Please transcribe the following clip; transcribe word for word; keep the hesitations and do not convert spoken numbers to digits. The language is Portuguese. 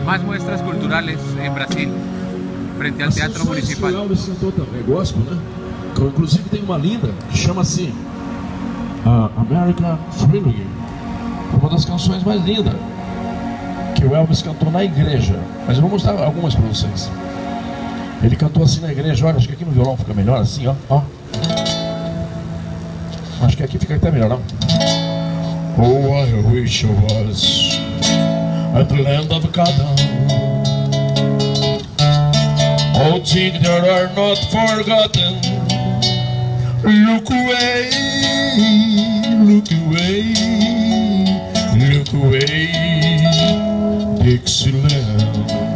más muestras culturales en Brasil, frente al Teatro Municipal. O Elvis cantou também, gospel, né? Inclusive tem uma linda que chama assim uh, American Thriller, uma das canções mais lindas que o Elvis cantou na igreja. Mas eu vou mostrar algumas para vocês. Ele cantou assim na igreja. Olha, acho que aqui no violão fica melhor assim, ó, ó. Acho que aqui fica até melhor, não? Oh, I wish I was at the land of Canaan. Oh, things that are not forgotten. Look away, look away, look away, Dixieland.